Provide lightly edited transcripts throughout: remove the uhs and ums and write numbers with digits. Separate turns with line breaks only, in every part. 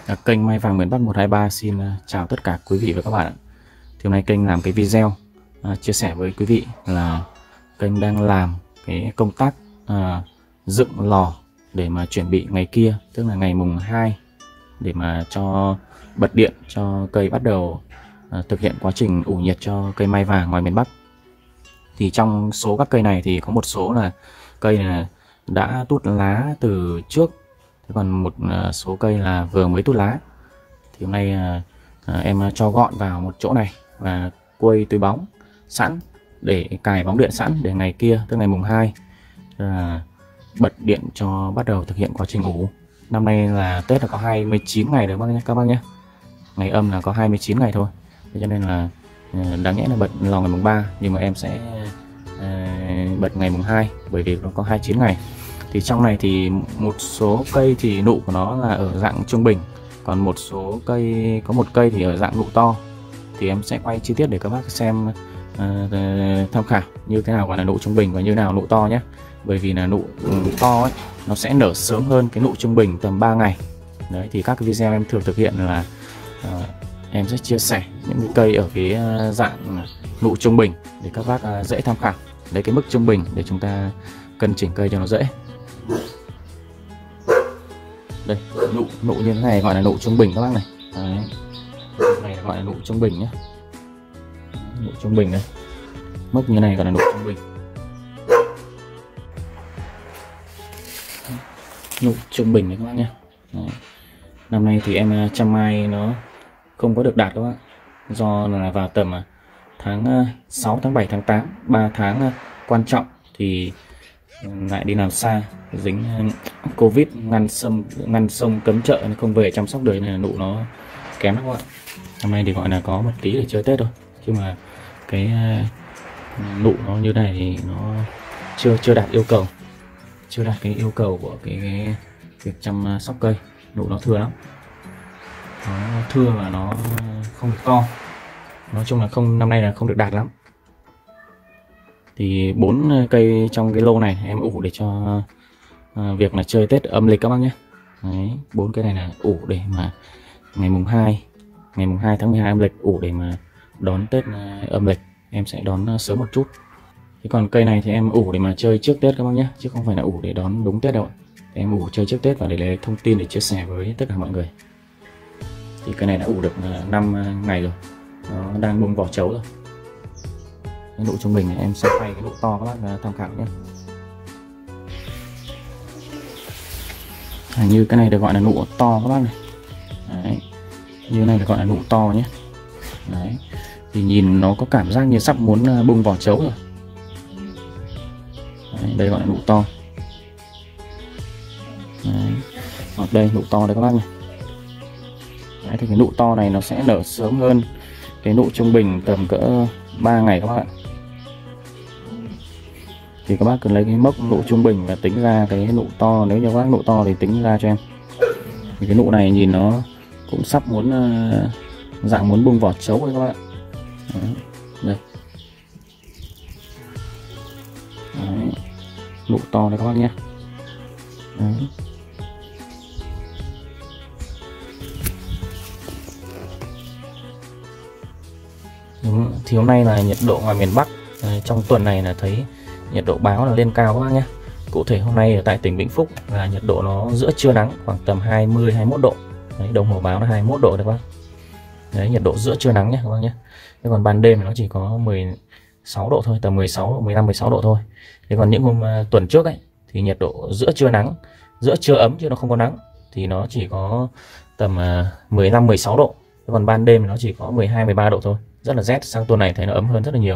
Kênh Mai Vàng miền Bắc 123 xin chào tất cả quý vị và các bạn ạ. Thì hôm nay kênh làm cái video chia sẻ với quý vị là kênh đang làm cái công tác dựng lò để mà chuẩn bị ngày kia, tức là ngày mùng 2, để mà cho bật điện cho cây bắt đầu thực hiện quá trình ủ nhiệt cho cây mai vàng ngoài miền Bắc. Thì trong số các cây này thì có một số là cây là đã tút lá từ trước, còn một số cây là vừa mới tút lá. Thì hôm nay em cho gọn vào một chỗ này và quây túi bóng sẵn để cài bóng điện sẵn để ngày kia, tức ngày mùng 2 bật điện cho bắt đầu thực hiện quá trình ủ. Năm nay là Tết là có 29 ngày được các bác nhé. Ngày âm là có 29 ngày thôi. Thế cho nên là đáng nhẽ là bật lò ngày mùng 3, nhưng mà em sẽ bật ngày mùng 2 bởi vì nó có 29 ngày. Thì trong này thì một số cây thì nụ của nó là ở dạng trung bình, còn một số cây, có một cây thì ở dạng nụ to. Thì em sẽ quay chi tiết để các bác xem tham khảo như thế nào gọi là nụ trung bình và như nào nụ to nhé. Bởi vì là nụ to ấy, nó sẽ nở sớm hơn cái nụ trung bình tầm 3 ngày. Đấy, thì các cái video em thường thực hiện là em sẽ chia sẻ những cái cây ở cái dạng nụ trung bình để các bác dễ tham khảo, lấy cái mức trung bình để chúng ta cân chỉnh cây cho nó dễ. Đây, nụ như thế này gọi là nụ trung bình các bác này. Đấy, này gọi là nụ trung bình nhé. Nụ trung bình đây, mức như này gọi là nụ trung bình. Nụ trung bình đấy các bác nhé. Đấy. Năm nay thì em chăm mai nó không có được đạt các bác, do là vào tầm tháng 6, tháng 7, tháng 8, 3 tháng quan trọng thì lại đi làm xa, dính Covid, ngăn sông cấm chợ nên không về chăm sóc đời, này nụ nó kém lắm các bạn. Năm nay thì gọi là có một tí để chơi Tết thôi, chứ mà cái nụ nó như này thì nó chưa đạt yêu cầu, chưa đạt cái yêu cầu của cái việc chăm sóc cây. Nụ nó thưa lắm, nó thưa và nó không được to, nói chung là không, năm nay là không được đạt lắm. Thì 4 cây trong cái lô này em ủ để cho việc là chơi Tết âm lịch các bác nhé. Đấy, 4 cây này là ủ để mà ngày mùng 2 tháng 12 âm lịch, ủ để mà đón Tết âm lịch. Em sẽ đón sớm một chút. Thì còn cây này thì em ủ để mà chơi trước Tết các bác nhé, chứ không phải là ủ để đón đúng Tết đâu. Em ủ chơi trước Tết và để lấy thông tin để chia sẻ với tất cả mọi người. Thì cây này đã ủ được 5 ngày rồi, nó đang bung vỏ trấu rồi. Cái nụ trung bình này em sẽ quay cái nụ to các bác tham khảo nhé. Như cái này được gọi là nụ to các bác này. Đấy, như này được gọi là nụ to nhé. Đấy, thì nhìn nó có cảm giác như sắp muốn bung vỏ trấu rồi. Đấy, đây gọi là nụ to. Đấy, ở đây nụ to đây các bác này. Đấy, thì cái nụ to này nó sẽ nở sớm hơn cái nụ trung bình tầm cỡ 3 ngày các bạn. Thì các bác cần lấy cái mốc nụ trung bình và tính ra cái nụ to. Nếu như các bác nụ to thì tính ra cho em. Thì cái nụ này nhìn nó cũng sắp muốn dạng muốn bung vỏ trấu rồi các bạn. Đấy, đây. Đấy, nụ to đây các bác nhé. Đấy. Thì hôm nay là nhiệt độ ngoài miền Bắc trong tuần này là thấy nhiệt độ báo là lên cao các bác nhé. Cụ thể hôm nay ở tại tỉnh Vĩnh Phúc là nhiệt độ nó giữa trưa nắng khoảng tầm 20-21 độ. Đấy, đồng hồ báo là 21 độ đấy các bác. Đấy, nhiệt độ giữa trưa nắng nhé các bác nhé. Thế còn ban đêm thì nó chỉ có 16 độ thôi, tầm 16, 15, 16 độ thôi. Thế còn những hôm tuần trước ấy thì nhiệt độ giữa trưa nắng, giữa trưa ấm chứ nó không có nắng, thì nó chỉ có tầm 15, 16 độ. Thế còn ban đêm thì nó chỉ có 12, 13 độ thôi. Rất là rét. Sang tuần này thấy nó ấm hơn rất là nhiều.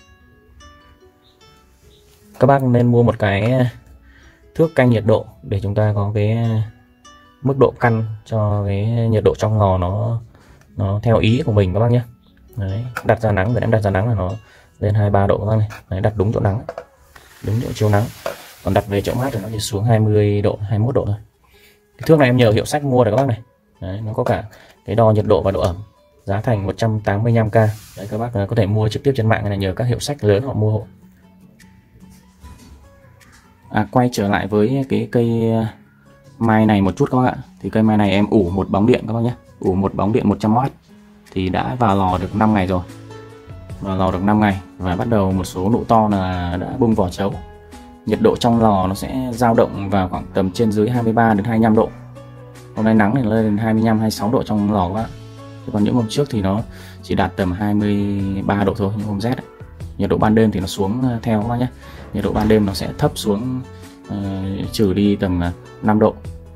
Các bác nên mua một cái thước canh nhiệt độ để chúng ta có cái mức độ căn cho cái nhiệt độ trong lò nó theo ý của mình các bác nhé. Đấy, đặt ra nắng, để em đặt ra nắng là nó lên 23 độ các bác này. Đấy, đặt đúng chỗ nắng, đúng chỗ chiếu nắng. Còn đặt về chỗ mát thì nó chỉ xuống 20 độ, 21 độ thôi. Cái thước này em nhờ hiệu sách mua rồi các bác này. Đấy, nó có cả cái đo nhiệt độ và độ ẩm. Giá thành 185k. Đấy, các bác có thể mua trực tiếp trên mạng hay là nhờ các hiệu sách lớn họ mua hộ. Quay trở lại với cái cây mai này một chút các bác ạ. Thì cây mai này em ủ một bóng điện các bác nhé, ủ một bóng điện 100W thì đã vào lò được 5 ngày rồi. Vào lò được 5 ngày và bắt đầu một số nụ to là đã bung vỏ trấu. Nhiệt độ trong lò nó sẽ dao động vào khoảng tầm trên dưới 23 đến 25 độ. Hôm nay nắng thì lên 25 26 độ trong lò các bác. Còn những hôm trước thì nó chỉ đạt tầm 23 độ thôi, những hôm rét ấy. Nhiệt độ ban đêm thì nó xuống theo các bác nhé. Nhiệt độ ban đêm nó sẽ thấp xuống, trừ đi tầm 5 độ.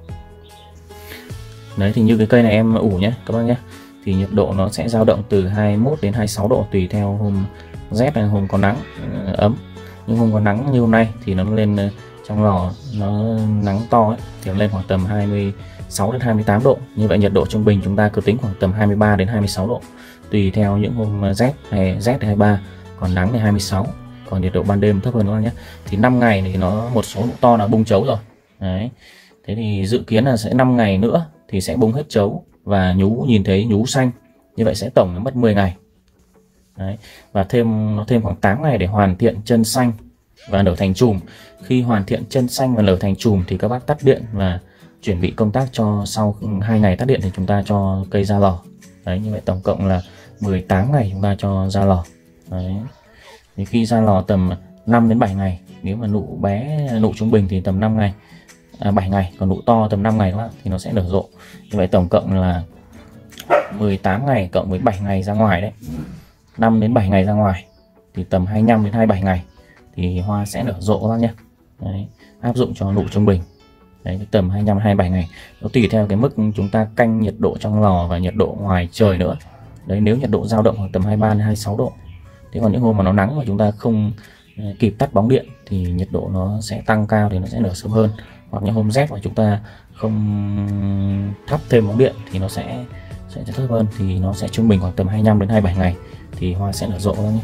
Đấy thì như cái cây này em ủ nhé các bác nhé. Thì nhiệt độ nó sẽ dao động từ 21 đến 26 độ tùy theo hôm rét hay hôm có nắng ấm. Nhưng hôm có nắng như hôm nay thì nó lên trong lò, nó nắng to ấy, thì nó lên khoảng tầm 26 đến 28 độ. Như vậy nhiệt độ trung bình chúng ta cứ tính khoảng tầm 23 đến 26 độ. Tùy theo những hôm rét hay 23, còn nắng thì 26. Còn nhiệt độ ban đêm thấp hơn các bác nhé. Thì 5 ngày thì nó một số nụ to là bung chấu rồi. Đấy. Thế thì dự kiến là sẽ 5 ngày nữa thì sẽ bung hết chấu và nhú, nhìn thấy nhú xanh. Như vậy sẽ tổng là mất 10 ngày. Đấy. Và thêm khoảng 8 ngày để hoàn thiện chân xanh và nở thành chùm. Khi hoàn thiện chân xanh và nở thành chùm thì các bác tắt điện và chuẩn bị công tác cho sau 2 ngày tắt điện thì chúng ta cho cây ra lò. Đấy, như vậy tổng cộng là 18 ngày chúng ta cho ra lò. Đấy. Thì khi ra lò tầm 5 đến 7 ngày, nếu mà nụ bé, nụ trung bình thì tầm 5 ngày, 7 ngày, còn nụ to tầm 5 ngày các bạn thì nó sẽ nở rộ. Như vậy tổng cộng là 18 ngày cộng với 7 ngày ra ngoài đấy. 5 đến 7 ngày ra ngoài thì tầm 25 đến 27 ngày thì hoa sẽ nở rộ các bác nhé. Đấy, áp dụng cho nụ trung bình. Đấy, tầm 25 27 ngày. Nó tùy theo cái mức chúng ta canh nhiệt độ trong lò và nhiệt độ ngoài trời nữa. Đấy, nếu nhiệt độ dao động khoảng tầm 23 đến 26 độ. Thế còn những hôm mà nó nắng và chúng ta không kịp tắt bóng điện thì nhiệt độ nó sẽ tăng cao thì nó sẽ nở sớm hơn. Hoặc những hôm rét mà chúng ta không thắp thêm bóng điện thì nó sẽ thấp hơn, thì nó sẽ trung bình khoảng tầm 25 đến 27 ngày thì hoa sẽ nở rộ nhé.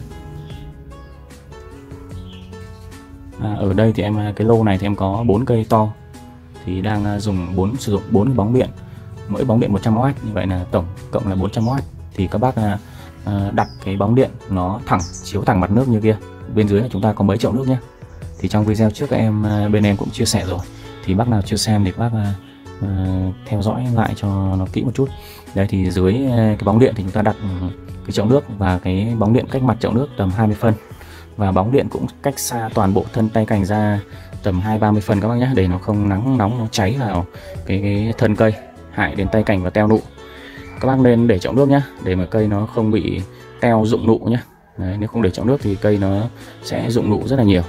Ở đây thì cái lô này thì em có 4 cây to thì đang sử dụng 4 bóng điện, mỗi bóng điện 100W, như vậy là tổng cộng là 400W. Thì các bác đặt cái bóng điện nó thẳng, chiếu thẳng mặt nước như kia. Bên dưới là chúng ta có mấy chậu nước nhé. Thì trong video trước bên em cũng chia sẻ rồi, thì bác nào chưa xem thì các bác theo dõi lại cho nó kỹ một chút. Đây thì dưới cái bóng điện thì chúng ta đặt cái chậu nước và cái bóng điện cách mặt chậu nước tầm 20 phân. Và bóng điện cũng cách xa toàn bộ thân tay cành ra tầm 20-30 phân các bác nhé, để nó không nắng nóng nó cháy vào cái thân cây, hại đến tay cành và teo nụ. Các bác nên để chậu nước nhé, để mà cây nó không bị teo rụng nụ nhé. Đấy, nếu không để chậu nước thì cây nó sẽ rụng nụ rất là nhiều.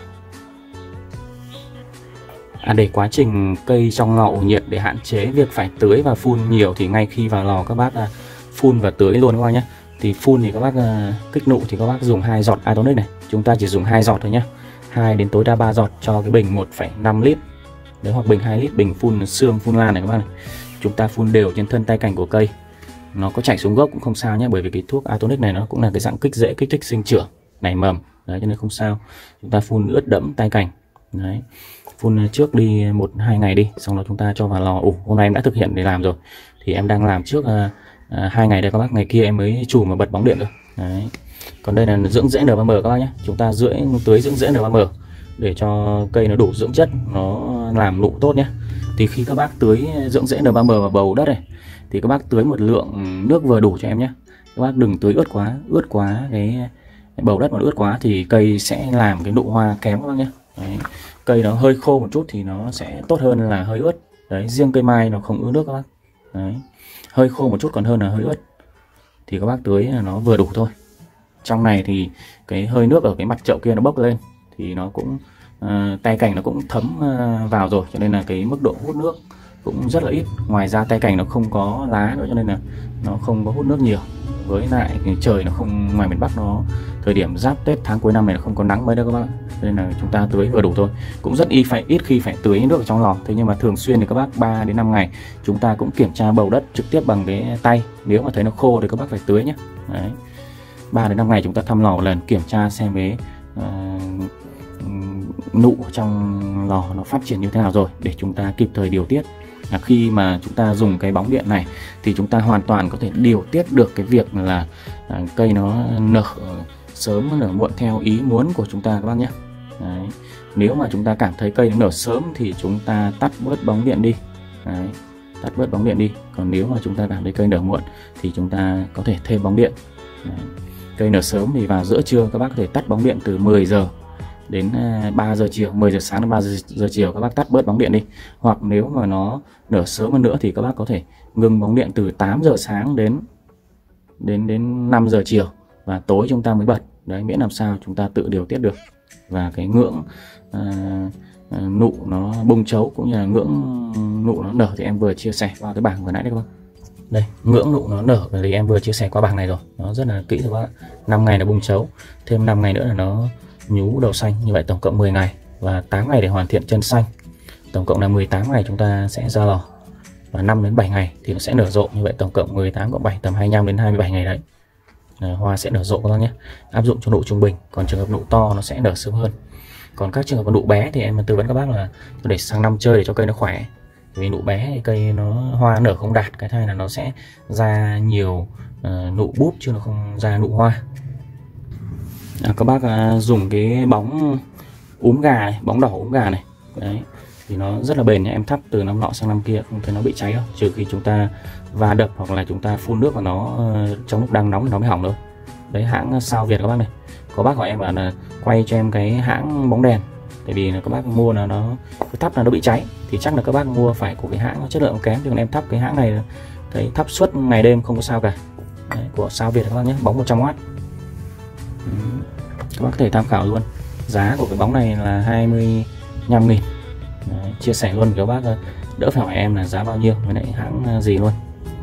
Để quá trình cây trong lò ủ nhiệt để hạn chế việc phải tưới và phun nhiều thì ngay khi vào lò các bác phun và tưới luôn các bác nhé. Thì phun thì các bác kích nụ thì các bác dùng 2 giọt Atonic này, chúng ta chỉ dùng 2 giọt thôi nhé, 2 đến tối đa 3 giọt cho cái bình 1,5 lít. Đấy, hoặc bình 2 lít, bình phun xương phun lan này các bác này. Chúng ta phun đều trên thân tay cành của cây. Nó có chảy xuống gốc cũng không sao nhé, bởi vì cái thuốc Atonic này nó cũng là cái dạng kích thích sinh trưởng, nảy mầm. Đấy, cho nên không sao. Chúng ta phun ướt đẫm tay cành. Đấy. Phun trước đi 1-2 ngày đi, xong đó chúng ta cho vào lò ủ. Hôm nay em đã thực hiện để làm rồi. Thì em đang làm trước 2 ngày đây các bác, ngày kia em mới chùm và bật bóng điện rồi. Đấy. Còn đây là dưỡng rễ NPM các bác nhé. Chúng ta tưới dưỡng rễ NPM để cho cây nó đủ dưỡng chất, nó làm nụ tốt nhé. Thì khi các bác tưới dưỡng rễ NPM vào bầu đất này thì các bác tưới một lượng nước vừa đủ cho em nhé. Các bác đừng tưới ướt quá cái bầu đất, mà ướt quá thì cây sẽ làm cái nụ hoa kém các bác nhé. Đấy. Cây nó hơi khô một chút thì nó sẽ tốt hơn là hơi ướt. Đấy, riêng cây mai nó không ướt nước các bác. Đấy. Hơi khô một chút còn hơn là hơi ướt. Thì các bác tưới là nó vừa đủ thôi. Trong này thì cái hơi nước ở cái mặt chậu kia nó bốc lên thì nó cũng tay cành nó cũng thấm vào rồi, cho nên là cái mức độ hút nước cũng rất là ít. Ngoài ra tay cành nó không có lá nữa cho nên là nó không có hút nước nhiều. Với lại cái trời nó không, ngoài miền Bắc nó thời điểm giáp Tết tháng cuối năm này nó không có nắng mấy đâu các bác, cho nên là chúng ta tưới vừa đủ thôi. Cũng rất ít khi phải tưới nước ở trong lò. Thế nhưng mà thường xuyên thì các bác 3 đến 5 ngày chúng ta cũng kiểm tra bầu đất trực tiếp bằng cái tay. Nếu mà thấy nó khô thì các bác phải tưới nhé. Đấy. 3 đến 5 ngày chúng ta thăm lò một lần, kiểm tra xem cái nụ trong lò nó phát triển như thế nào rồi để chúng ta kịp thời điều tiết. Khi mà chúng ta dùng cái bóng điện này thì chúng ta hoàn toàn có thể điều tiết được cái việc là cây nó nở sớm nở muộn theo ý muốn của chúng ta các bác nhé. Đấy. Nếu mà chúng ta cảm thấy cây nó nở sớm thì chúng ta tắt bớt bóng điện đi. Đấy, tắt bớt bóng điện đi. Còn nếu mà chúng ta cảm thấy cây nở muộn thì chúng ta có thể thêm bóng điện. Đấy. Cây nở sớm thì vào giữa trưa các bác có thể tắt bóng điện từ 10 giờ đến 3 giờ chiều, 10 giờ sáng đến 3 giờ chiều các bác tắt bớt bóng điện đi. Hoặc nếu mà nó nở sớm hơn nữa thì các bác có thể ngưng bóng điện từ 8 giờ sáng đến 5 giờ chiều và tối chúng ta mới bật. Đấy, miễn làm sao chúng ta tự điều tiết được. Và cái ngưỡng nụ nó bung chấu cũng như là ngưỡng nụ nó nở thì em vừa chia sẻ qua cái bảng vừa nãy đấy các bác. Đây, ngưỡng nụ nó nở thì em vừa chia sẻ qua bảng này rồi, nó rất là kỹ rồi các bạn. 5 ngày là bung chấu, thêm 5 ngày nữa là nó nhú đầu xanh, như vậy tổng cộng 10 ngày và 8 ngày để hoàn thiện chân xanh. Tổng cộng là 18 ngày chúng ta sẽ ra lò và 5 đến 7 ngày thì nó sẽ nở rộ, như vậy tổng cộng 18 cộng 7 tầm 25 đến 27 ngày đấy. Hoa sẽ nở rộ các bác nhé. Áp dụng cho nụ trung bình, còn trường hợp nụ to nó sẽ nở sớm hơn. Còn các trường hợp nụ bé thì em tư vấn các bác là để sang năm chơi để cho cây nó khỏe. Vì nụ bé thì cây nó hoa nở không đạt, cái thay là nó sẽ ra nhiều nụ búp chứ nó không ra nụ hoa. Các bác dùng cái bóng úm gà này, bóng đỏ úm gà này. Đấy, thì nó rất là bền nha. Em thắp từ năm nọ sang năm kia không thấy nó bị cháy đâu, trừ khi chúng ta va đập hoặc là chúng ta phun nước vào nó trong lúc đang nóng thì nó mới hỏng thôi. Đấy, hãng Sao Việt các bác này. Có bác hỏi em bảo là quay cho em cái hãng bóng đèn, tại vì các bác mua là nó cái thắp là nó bị cháy thì chắc là các bác mua phải của cái hãng nó chất lượng kém, chứ còn em thắp cái hãng này thấy thắp suốt ngày đêm không có sao cả. Đấy, của Sao Việt các bác nhé, bóng 100W. Các bác có thể tham khảo luôn. Giá của cái bóng này là 25.000. Chia sẻ luôn cho các bác đỡ phải hỏi em là giá bao nhiêu với lại hãng gì luôn.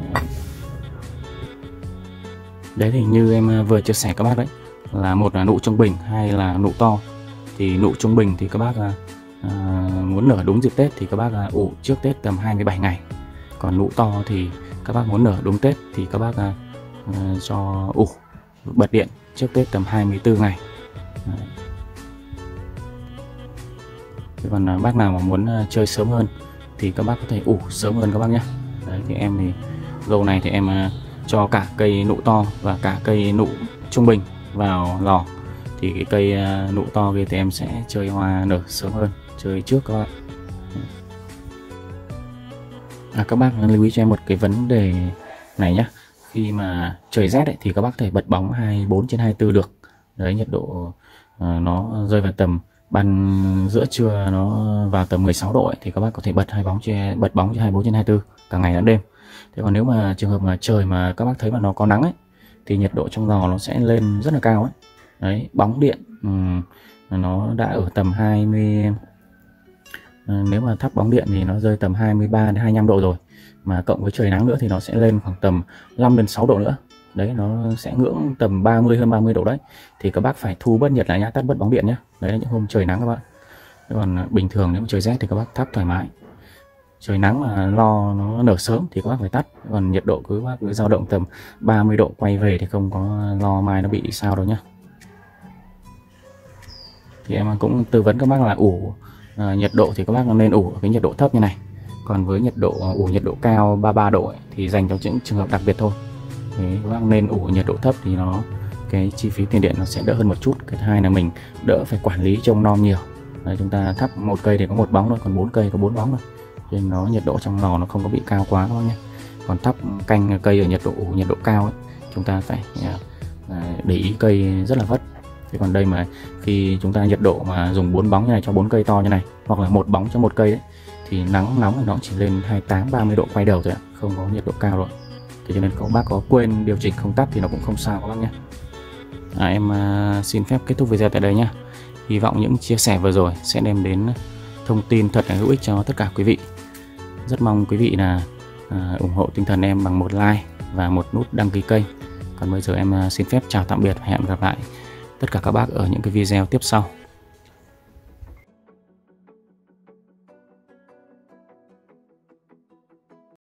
Đấy thì như em vừa chia sẻ các bác đấy, là một là nụ trung bình, hai là nụ to. Thì nụ trung bình thì các bác muốn nở đúng dịp Tết thì các bác ủ trước Tết tầm 27 ngày. Còn nụ to thì các bác muốn nở đúng Tết thì các bác cho ủ bật điện trước Tết tầm 24 ngày. Còn bác nào mà muốn chơi sớm hơn thì các bác có thể ủ sớm hơn các bác nhé. Đấy, thì em thì dầu này thì em cho cả cây nụ to và cả cây nụ trung bình vào lò. Thì cái cây nụ to kia thì em sẽ chơi hoa nở sớm hơn, chơi trước các bạn. Các bác lưu ý cho em một cái vấn đề này nhé. Khi mà trời rét ấy, thì các bác có thể bật bóng 24/24 được. Đấy, nhiệt độ nó rơi vào tầm ban giữa trưa nó vào tầm 16 độ ấy, thì các bác có thể bật bóng cho 24/24 cả ngày lẫn đêm. Thế còn nếu mà trường hợp mà trời mà các bác thấy mà nó có nắng ấy thì nhiệt độ trong lò nó sẽ lên rất là cao ấy. Đấy, bóng điện nó đã ở tầm 20, nếu mà thắp bóng điện thì nó rơi tầm 23 đến 25 độ rồi, mà cộng với trời nắng nữa thì nó sẽ lên khoảng tầm 5 đến 6 độ nữa. Đấy, nó sẽ ngưỡng tầm 30 hơn 30 độ đấy. Thì các bác phải thu bớt nhiệt lại nhá, tắt bớt bóng điện nhé. Đấy là những hôm trời nắng các bạn. Còn bình thường nếu mà trời rét thì các bác thắp thoải mái. Trời nắng mà lo nó nở sớm thì các bác phải tắt. Còn nhiệt độ cứ dao động tầm 30 độ quay về thì không có lo mai nó bị sao đâu nhá. Thì em cũng tư vấn các bác là ủ nhiệt độ thì các bác nên ủ ở cái nhiệt độ thấp như này. Còn với ủ nhiệt độ cao 33 độ ấy, thì dành cho những trường hợp đặc biệt thôi. Thì các bác nên ủ nhiệt độ thấp thì cái chi phí tiền điện nó sẽ đỡ hơn một chút. Cái thứ hai là mình đỡ phải quản lý trông nom nhiều. Đấy, chúng ta thắp một cây thì có một bóng thôi, còn 4 cây có 4 bóng thôi. Nên nó nhiệt độ trong lò nó không có bị cao quá các bác nhé. Còn thắp canh cây ở nhiệt độ cao ấy, chúng ta phải để ý cây rất là vất. Thế còn đây mà khi chúng ta nhiệt độ mà dùng 4 bóng như này cho 4 cây to như này, hoặc là một bóng cho một cây ấy, thì nắng nóng thì nó chỉ lên 28-30 độ quay đầu thôi ạ, không có nhiệt độ cao rồi. Thế cho nên các bác có quên điều chỉnh không tắt thì nó cũng không sao các bác nhé. Em xin phép kết thúc video tại đây nhé. Hy vọng những chia sẻ vừa rồi sẽ đem đến thông tin thật là hữu ích cho tất cả quý vị. Rất mong quý vị là ủng hộ tinh thần em bằng một like và một nút đăng ký kênh. Còn bây giờ em xin phép chào tạm biệt và hẹn gặp lại tất cả các bác ở những cái video tiếp sau.